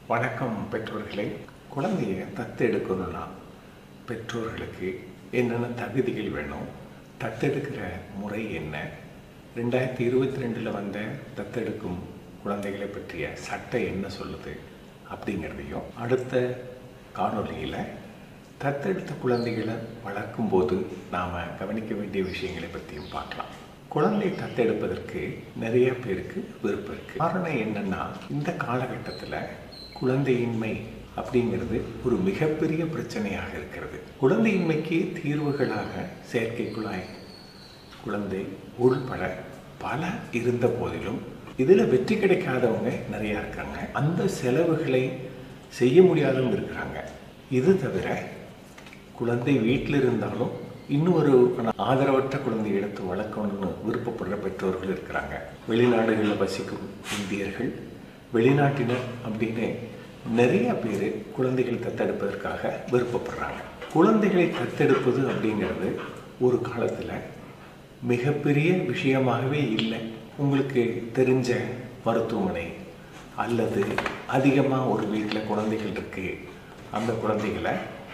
வணக்கம் பெற்றோர்களே. குழந்தைய தத்தெடுக்கணும்னா பெற்றோர்களுக்கு என்னென்ன தகுதிகள் வேணும், தத்தெடுக்கிற முறை என்ன, 2022 வந்த தத்தெடுக்கும் குழந்தைகளை பற்றிய சட்டம் என்ன சொல்லுது அப்படிங்கிறதையும், அடுத்த காணொலியில் தத்தெடுத்த குழந்தைகளை வளர்க்கும் போது நாம் கவனிக்க வேண்டிய விஷயங்களை பற்றியும் பார்க்கலாம். குழந்தை தத்தெடுப்பதற்கு நிறைய பேருக்கு விருப்பம் இருக்குது. காரணம் என்னென்னா, இந்த காலகட்டத்தில் குழந்தையின்மை அப்படிங்கிறது ஒரு மிகப்பெரிய பிரச்சனையாக இருக்கிறது. குழந்தையின்மைக்கு தீர்வுகளாக செயற்கை குழாய் குழந்தை உள்பட பல இருந்த போதிலும் இதில் வெற்றி கிடைக்காதவங்க நிறையா இருக்காங்க. அந்த செலவுகளை செய்ய முடியாதவங்க இருக்கிறாங்க. இது தவிர குழந்தை வீட்டில் இருந்தாலும் இன்னும் ஒரு ஆதரவற்ற குழந்தை எடுத்து வளர்க்கணும்னு விருப்பப்படுற பெற்றோர்கள் இருக்கிறாங்க. வெளிநாடுகளில் வசிக்கும் இந்தியர்கள், வெளிநாட்டினர் அப்படின்னு நிறைய பேர் குழந்தைகள் தத்தெடுப்பதற்காக விருப்பப்படுறாங்க. குழந்தைகளை தத்தெடுப்பது அப்படிங்கிறது ஒரு காலத்தில் மிகப்பெரிய விஷயமாகவே இல்லை. உங்களுக்கு தெரிஞ்ச மருத்துவமனை அல்லது அதிகமாக ஒரு வீட்டில் குழந்தைகள் இருக்குது, அந்த குழந்தைகளை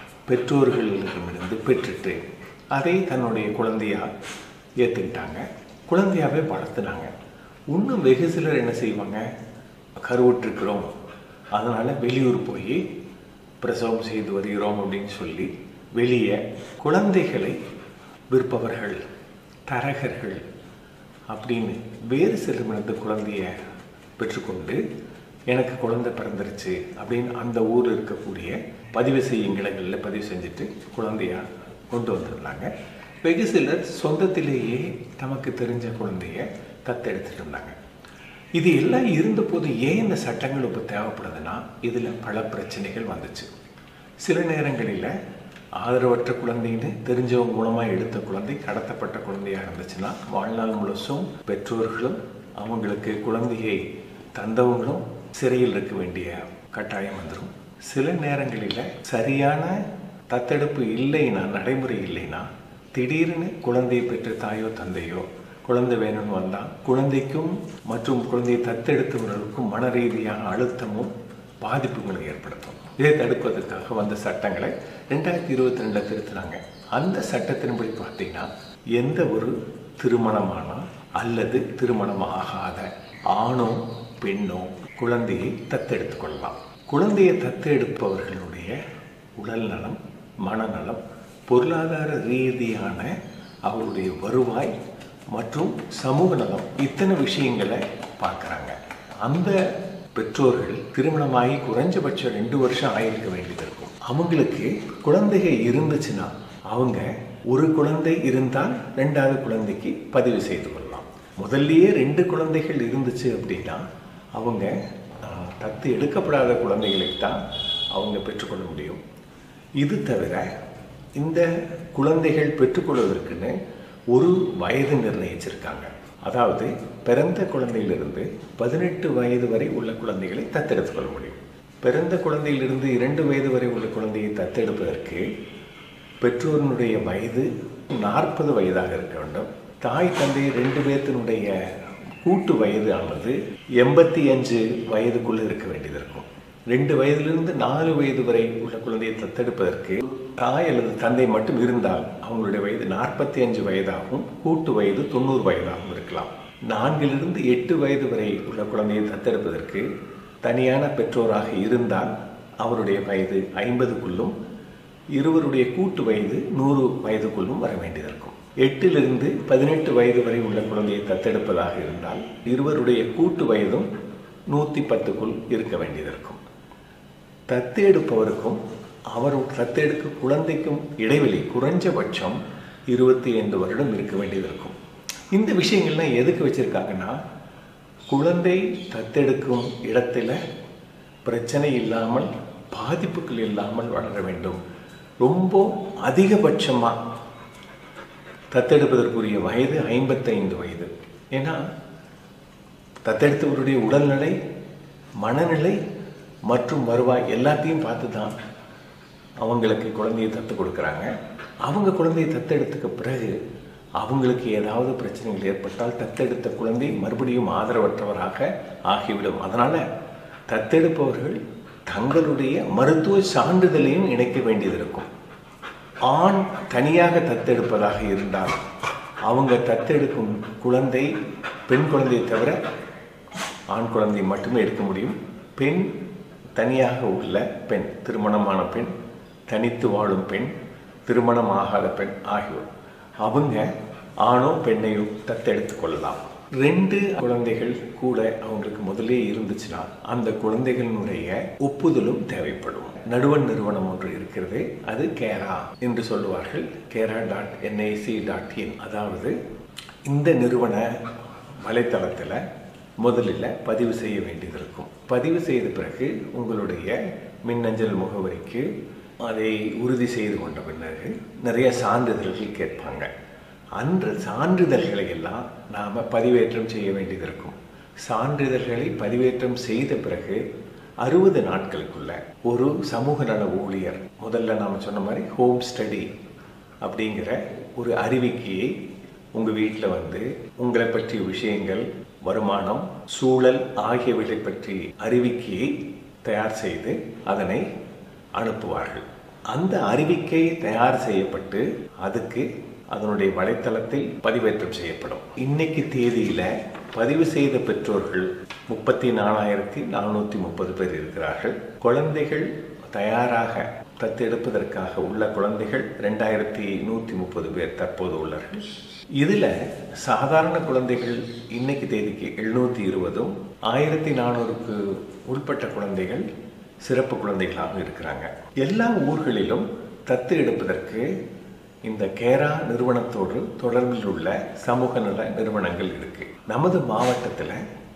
பெற்றோர்களிடமிருந்து பெற்றுட்டு அதை தன்னுடைய குழந்தையாக ஏற்றுக்கிட்டாங்க, குழந்தையாகவே வளர்த்துனாங்க. இன்னும் வெகு சிலர் என்ன செய்வாங்க, கருவுற்றிருக்கிறோம் அதனால் வெளியூர் போய் பிரசவம் செய்து வருகிறோம் அப்படின்னு சொல்லி வெளியே குழந்தைகளை விற்பவர்கள், தரகர்கள் அப்படின்னு வேறு சிலரிடமிருந்து குழந்தைய பெற்றுக்கொண்டு எனக்கு குழந்தை பிறந்துருச்சு அப்படின்னு அந்த ஊரில் இருக்கக்கூடிய பதிவு செய்யும் இடங்களில் பதிவு செஞ்சுட்டு குழந்தைய கொண்டு வந்துருந்தாங்க. வெகு சிலர் சொந்தத்திலேயே தமக்கு தெரிஞ்ச குழந்தைய தத்தெடுத்துட்டு இருந்தாங்க. இது எல்லாம் இருந்தபோது ஏன் இந்த சட்டங்கள் இப்போ தேவைப்படுதுன்னா, இதில் பல பிரச்சனைகள் வந்துச்சு. சில நேரங்களில் ஆதரவற்ற குழந்தைன்னு தெரிஞ்சவங்க மூலமாக எடுத்த குழந்தை கடத்தப்பட்ட குழந்தையாக இருந்துச்சுன்னா வாழ்நாள் முழுசும் பெற்றோர்களும் அவங்களுக்கு குழந்தையை தந்தவங்களும் சிறையில் இருக்க வேண்டிய கட்டாயம் வந்துடும். சில நேரங்களில் சரியான தத்தெடுப்பு இல்லைன்னா, நடைமுறை இல்லைன்னா, திடீர்னு குழந்தையை பெற்ற தாயோ தந்தையோ குழந்தை வேணும்னு வந்தால் குழந்தைக்கும் மற்றும் குழந்தையை தத்தெடுத்தவர்களுக்கும் மன ரீதியான அழுத்தமும் பாதிப்புகளை ஏற்படுத்தும். இதை தடுப்பதற்காக வந்த சட்டங்களை 2022 திருத்தினாங்க. அந்த சட்டத்தின்படி பார்த்தீங்கன்னா, எந்த ஒரு திருமணமானா அல்லது திருமணமாகாத ஆணோ பெண்ணோ குழந்தையை தத்தெடுத்து கொள்ளலாம். குழந்தையை தத்தெடுப்பவர்களுடைய உடல் நலம், மனநலம், பொருளாதார ரீதியான அவருடைய வருவாய் மற்றும் சமூக நலம், இத்தனை விஷயங்களை பார்க்குறாங்க. அந்த பெற்றோர்கள் திருமணமாகி குறைஞ்சபட்சம் 2 வருஷம் ஆயிருக்க வேண்டியது இருக்கும். அவங்களுக்கு குழந்தைகள் இருந்துச்சுன்னா அவங்க ஒரு குழந்தை இருந்தால் 2வது குழந்தைக்கு பதிவு செய்து கொள்ளலாம். முதல்லயே 2 குழந்தைகள் இருந்துச்சு அப்படின்னா அவங்க தத்து எடுக்கப்படாத குழந்தைகளுக்கு தான் அவங்க பெற்றுக்கொள்ள முடியும். இது தவிர இந்த குழந்தைகள் பெற்றுக்கொள்வதற்குன்னு ஒரு வயது நிர்ணயிச்சிருக்காங்க. அதாவது பிறந்த குழந்தையிலிருந்து 18 வயது வரை உள்ள குழந்தைகளை தத்தெடுத்துக் கொள்ள முடியும். பிறந்த குழந்தையிலிருந்து 2 வயது வரை உள்ள குழந்தையை தத்தெடுப்பதற்கு பெற்றோரினுடைய வயது 40 வயதாக இருக்க வேண்டும். தாய் தந்தை 2 பேர்த்தினுடைய கூட்டு வயது ஆனது 85 வயதுக்குள்ள இருக்க வேண்டியது இருக்கும். 2 வயதிலிருந்து 4 வயது வரை உள்ள குழந்தையை தத்தெடுப்பதற்கு தாய் அல்லது தந்தை மட்டும் இருந்தால் அவங்களுடைய வயது 45 வயதாகவும் கூட்டு வயது 90 வயதாகவும் இருக்கலாம். 4லிருந்து 8 வயது வரை உள்ள குழந்தையை தத்தெடுப்பதற்கு தனியான பெற்றோராக இருந்தால் அவருடைய வயது 50க்குள்ளும் இருவருடைய கூட்டு வயது 100 வயதுக்குள்ளும் வர வேண்டியது இருக்கும். 8லிருந்து 18 வயது வரை உள்ள குழந்தையை தத்தெடுப்பதாக இருந்தால் இருவருடைய கூட்டு வயதும் 110க்குள் இருக்க வேண்டியது இருக்கும். தத்தெடுப்பவருக்கும் அவர் தத்தெடுக்க குழந்தைக்கும் இடைவெளி குறைஞ்சபட்சம் 25 வருடம் இருக்க வேண்டியது இருக்கும். இந்த விஷயங்கள்லாம் எதுக்கு வச்சிருக்காங்கன்னா, குழந்தை தத்தெடுக்கும் இடத்துல பிரச்சனை இல்லாமல், பாதிப்புகள் இல்லாமல் வளர வேண்டும். ரொம்ப அதிகபட்சமாக தத்தெடுப்பதற்குரிய வயது 55 வயது. ஏன்னா தத்தெடுத்தவருடைய உடல்நிலை, மனநிலை மற்றும் வருவாய் எல்லாத்தையும் பார்த்து தான் அவங்களுக்கு குழந்தையை தத்து கொடுக்குறாங்க. அவங்க குழந்தையை தத்தெடுத்துக்க பிறகு அவங்களுக்கு ஏதாவது பிரச்சனைகள் ஏற்பட்டால் தத்தெடுத்த குழந்தை மறுபடியும் ஆதரவற்றவராக ஆகிவிடும். அதனால் தத்தெடுப்பவர்கள் தங்களுடைய மருத்துவ சான்றிதழையும் இணைக்க வேண்டியது இருக்கும். ஆண் தனியாக தத்தெடுப்பதாக இருந்தால் அவங்க தத்தெடுக்கும் குழந்தை பெண் குழந்தையை தவிர ஆண் குழந்தையை மட்டுமே எடுக்க முடியும். பெண் தனியாக உள்ள பெண், திருமணமான பெண், தனித்து வாழும் பெண், திருமணம் ஆகாத பெண் ஆகியோர் அவங்க ஆணோ பெண்ணையோ தத்தெடுத்து கொள்ளலாம். 2 குழந்தைகள் கூட அவங்களுக்கு முதலே இருந்துச்சுன்னா அந்த குழந்தைகளினுடைய ஒப்புதலும் தேவைப்படும். நடுவண் நிறுவனம் ஒன்று இருக்கிறது, அது கேரா என்று சொல்லுவார்கள், kera.nic.in. அதாவது இந்த நிறுவன வலைத்தளத்தில் முதலில் பதிவு செய்ய வேண்டியது இருக்கும். பதிவு செய்த பிறகு உங்களுடைய மின்னஞ்சல் முகவரிக்கு அதை உறுதி செய்து கொண்ட பிறகு நிறைய சான்றிதழ்கள் கேட்பாங்க. அந்த சான்றிதழ்களை எல்லாம் நாம் பதிவேற்றம் செய்ய வேண்டியது இருக்கும். சான்றிதழ்களை பதிவேற்றம் செய்த பிறகு 60 நாட்களுக்குள்ள ஒரு சமூக நல ஊழியர், முதல்ல நாம் சொன்ன மாதிரி ஹோம் ஸ்டடி அப்படிங்கிற ஒரு அறிவிக்கையை உங்கள் வீட்டில் வந்து உங்களை பற்றிய விஷயங்கள், வருமானம், சூழல் ஆகியவற்றை பற்றி அறிவிக்கையை தயார் செய்து அதனை அனுப்புவார்கள். அந்த அறிவிக்கை தயார் செய்யப்பட்டு அதுக்கு அதனுடைய வலைத்தளத்தில் பதிவேற்றம் செய்யப்படும். இன்னைக்கு தேதியில பதிவு செய்த பெற்றோர்கள் 34,430 பேர் இருக்கிறார்கள். குழந்தைகள் தயாராக தத்தெடுப்பதற்காக உள்ள குழந்தைகள் 2,130 பேர் தற்போது உள்ளார்கள். இதுல சாதாரண குழந்தைகள் இன்னைக்கு தேதிக்கு 720, 1,400க்கு உட்பட்ட குழந்தைகள் சிறப்பு குழந்தைகளாக இருக்கிறாங்க. எல்லா ஊர்களிலும் தத்து எடுப்பதற்கு இந்த கேரா நிறுவனத்தோடு தொடர்பில் உள்ள சமூக நல நிறுவனங்கள் இருக்கு. நமது மாவட்டத்தில்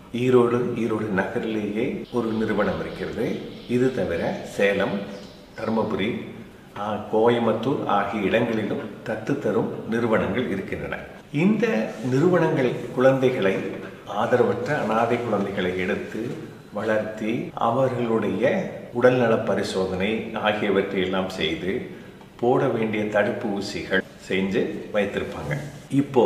ஈரோடு நகரிலேயே ஒரு நிறுவனம் இருக்கிறது. இது தவிர சேலம், தருமபுரி, கோயம்புத்தூர் ஆகிய இடங்களிலும் தத்து தரும் நிறுவனங்கள் இருக்கின்றன. இந்த நிறுவனங்கள் குழந்தைகளை, ஆதரவற்ற அனாதை குழந்தைகளை எடுத்து வளர்த்தி அவர்களுடைய உடல்நல பரிசோதனை ஆகியவற்றை எல்லாம் செய்து போட வேண்டிய தடுப்பு ஊசிகள் செஞ்சு வைத்திருப்பாங்க. இப்போ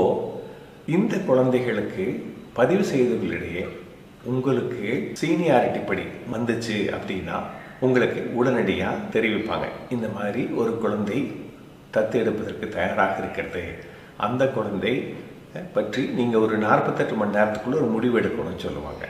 இந்த குழந்தைகளுக்கு பதிவு செய்தவர்களிடையே உங்களுக்கு சீனியாரிட்டி படி வந்துச்சு அப்படின்னா உங்களுக்கு உடனடியாக தெரிவிப்பாங்க. இந்த மாதிரி ஒரு குழந்தை தத்து எடுப்பதற்கு தயாராக இருக்கிறது, அந்த குழந்தை பற்றி நீங்கள் ஒரு 48 மணி நேரத்துக்குள்ள ஒரு முடிவு எடுக்கணும்னு சொல்லுவாங்க.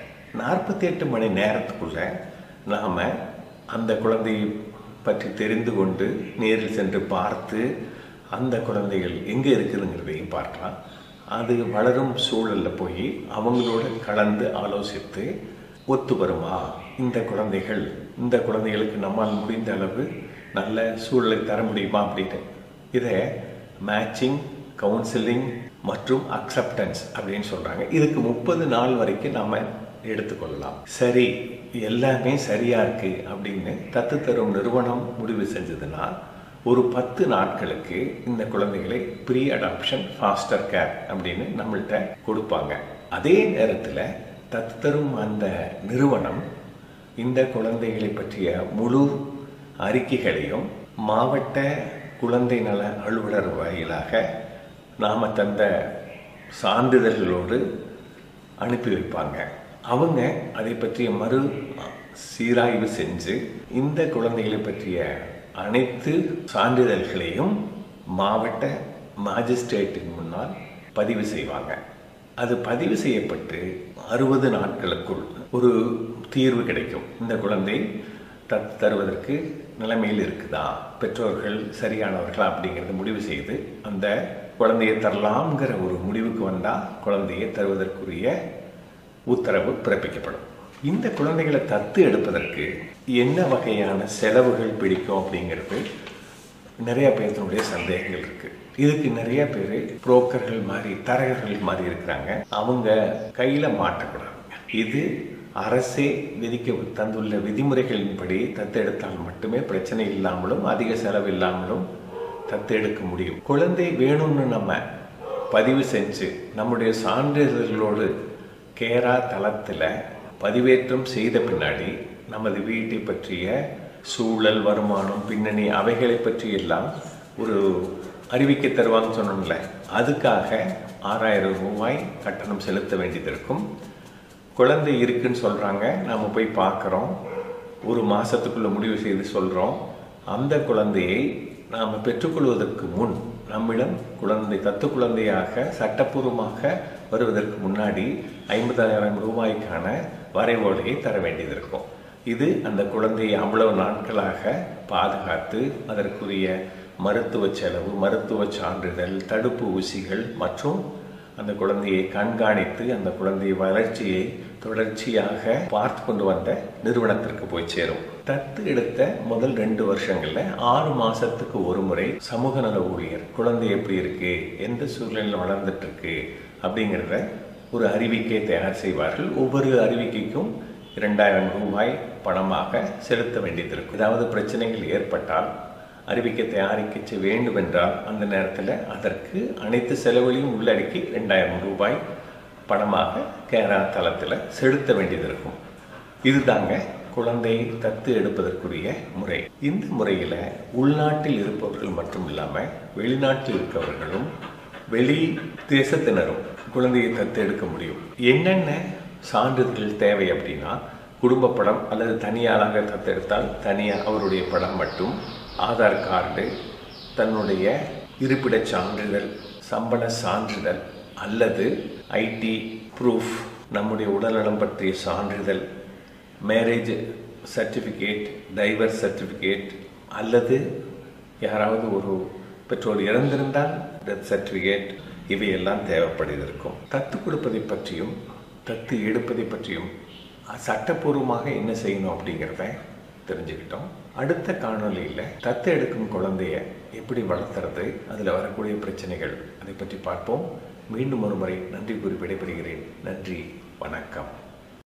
48 மணி நேரத்துக்குள்ள நாம் அந்த குழந்தையை பற்றி தெரிந்து கொண்டு நேரில் சென்று பார்த்து அந்த குழந்தைகள் எங்கே இருக்குதுங்கிறதையும் பார்க்கலாம். அது வளரும் சூழலில் போய் அவங்களோட கலந்து ஆலோசித்து ஒத்து வருமா, இந்த குழந்தைகளுக்கு நம்மால் முடிந்த அளவு நல்ல சூழலை தர முடியுமா அப்படின்னு இதை மேட்சிங், கவுன்சிலிங் மற்றும் அக்செப்டன்ஸ் அப்படின்னு சொல்கிறாங்க. இதுக்கு 30 நாள் வரைக்கும் நம்ம எடுத்துக்கொள்ளலாம். சரி, எல்லாமே சரியா இருக்கு அப்படின்னு தத்து தரும் நிறுவனம் முடிவு செஞ்சதுன்னா ஒரு 10 நாட்களுக்கு இந்த குழந்தைகளை ப்ரீ அடாப்ஷன் ஃபாஸ்டர் கேர் அப்படின்னு நம்மள்கிட்ட கொடுப்பாங்க. அதே நேரத்தில் தத்து தரும் அந்த நிறுவனம் இந்த குழந்தைகளை பற்றிய முழு அறிக்கைகளையும் மாவட்ட குழந்தை நல அலுவலர் வாயிலாக நாம் தந்த சான்றிதழ்களோடு அனுப்பி வைப்பாங்க. அவங்க அதை பற்றிய மறு சீராய்வு செஞ்சு இந்த குழந்தைகளை பற்றிய அனைத்து சான்றிதழ்களையும் மாவட்ட மாஜிஸ்ட்ரேட்டின் முன்னால் பதிவு செய்வாங்க. அது பதிவு செய்யப்பட்டு 60 நாட்களுக்குள் ஒரு தீர்வு கிடைக்கும். இந்த குழந்தை தத்து தருவதற்கு நிலைமையில் இருக்குதா, பெற்றோர்கள் சரியானவர்களா அப்படிங்கிறத முடிவு செய்து அந்த குழந்தையை தரலாம்ங்கிற ஒரு முடிவுக்கு வந்தால் குழந்தையை தருவதற்குரிய உத்தரவு பிறப்பிக்கப்படும். இந்த குழந்தைகளை தத்து எடுப்பதற்கு என்ன வகையான செலவுகள் பிடிக்கும் அப்படிங்கிறது நிறைய பேர்த்தினுடைய சந்தேகங்கள் இருக்கு. இதுக்கு நிறைய பேர் புரோக்கர்கள் மாதிரி, தரகர்கள் மாதிரி இருக்கிறாங்க. அவங்க கையில மாட்டக்கூடாது. இது அரசே விதிக்க தந்துள்ள விதிமுறைகளின்படி தத்தெடுத்தால் மட்டுமே பிரச்சனை இல்லாமலும் அதிக செலவு இல்லாமலும் தத்தெடுக்க முடியும். குழந்தை வேணும்னு நம்ம பதிவு செஞ்சு நம்முடைய சான்றிதழ்களோடு கேரா தளத்தில் பதிவேற்றம் செய்த பின்னாடி நமது வீட்டை பற்றிய சூழல், வருமானம், பின்னணி அவைகளை பற்றி எல்லாம் ஒரு அறிவிக்கை தருவாங்கன்னு சொன்னோம்ல, அதுக்காக 6,000 ரூபாய் கட்டணம் செலுத்த வேண்டியது இருக்கும். குழந்தை இருக்குன்னு சொல்கிறாங்க, நாம் போய் பார்க்குறோம், ஒரு மாதத்துக்குள்ளே முடிவு செய்து சொல்கிறோம். அந்த குழந்தையை நாம் பெற்றுக்கொள்வதற்கு முன் நம்மிடம் தத்து குழந்தையாக சட்டப்பூர்வமாக வருவதற்கு முன்னாடி 50,000 ரூபாய்க்கான வரைவோலையை தர வேண்டியது இருக்கும். இது அந்த குழந்தையை அவ்வளவு நாட்களாக பாதுகாத்து அதற்குரிய மருத்துவ செலவு, மருத்துவ சான்றிதழ், தடுப்பு ஊசிகள் மற்றும் அந்த குழந்தையை கண்காணித்து அந்த குழந்தை வளர்ச்சியை தொடர்ச்சியாக பார்த்து கொண்டு வந்த நிறுவனத்திற்கு போய் சேரும். தத்து எடுத்த முதல் 2 வருஷங்கள்ல 6 மாசத்துக்கு ஒரு முறை சமூக நல ஊழியர் குழந்தை எப்படி இருக்கு, எந்த சூழ்நிலையில் வளர்ந்துட்டு இருக்கு அப்படிங்கிறத ஒரு அறிவிக்கை தயார் செய்வார்கள். ஒவ்வொரு அறிவிக்கைக்கும் 2,000 ரூபாய் பணமாக செலுத்த வேண்டியது இருக்கும். ஏதாவது பிரச்சனைகள் ஏற்பட்டால் அறிவிக்கை தயாரிக்க வேண்டும் என்றால் அந்த நேரத்தில் அதற்கு அனைத்து செலவுகளையும் உள்ளடக்கி 2,000 ரூபாய் பணமாக கேரா தளத்தில் செலுத்த வேண்டியது இருக்கும். இதுதாங்க குழந்தையை தத்து எடுப்பதற்குரிய முறை. இந்த முறையில் உள்நாட்டில் இருப்பவர்கள் மட்டும் இல்லாமல் வெளிநாட்டில் இருக்கவர்களும் வெளி தேசத்தினரும் குழந்தையை தத்து எடுக்க முடியும். என்னென்ன சான்றிதழ்கள் தேவை அப்படின்னா, குடும்ப படம் அல்லது தனியாளாக தத்தெடுத்தால் தனியாக அவருடைய படம் மட்டும், ஆதார் கார்டு, தன்னுடைய இருப்பிட சான்றிதழ், சம்பள சான்றிதழ் அல்லது ஐடி ப்ரூஃப், நம்முடைய உடல்நலம் பற்றிய சான்றிதழ், மேரேஜ் சர்டிஃபிகேட், டைவர்ஸ் சர்டிஃபிகேட் அல்லது யாராவது ஒரு பெற்றோர் இறந்திருந்தால் டெத் சர்டிஃபிகேட், இவையெல்லாம் தேவைப்படுவதற்கும். தத்து கொடுப்பதை பற்றியும் தத்து எடுப்பதை பற்றியும் சட்டப்பூர்வமாக என்ன செய்யணும் அப்படிங்கிறத தெரிஞ்சுக்கிட்டோம். அடுத்த காணொலியில் தத்து எடுக்கும் குழந்தைய எப்படி வளர்த்துறது, அதில் வரக்கூடிய பிரச்சனைகள், அதை பற்றி பார்ப்போம். மீண்டும் ஒரு முறை நன்றி கூறி விடைபெறுகிறேன். நன்றி, வணக்கம்.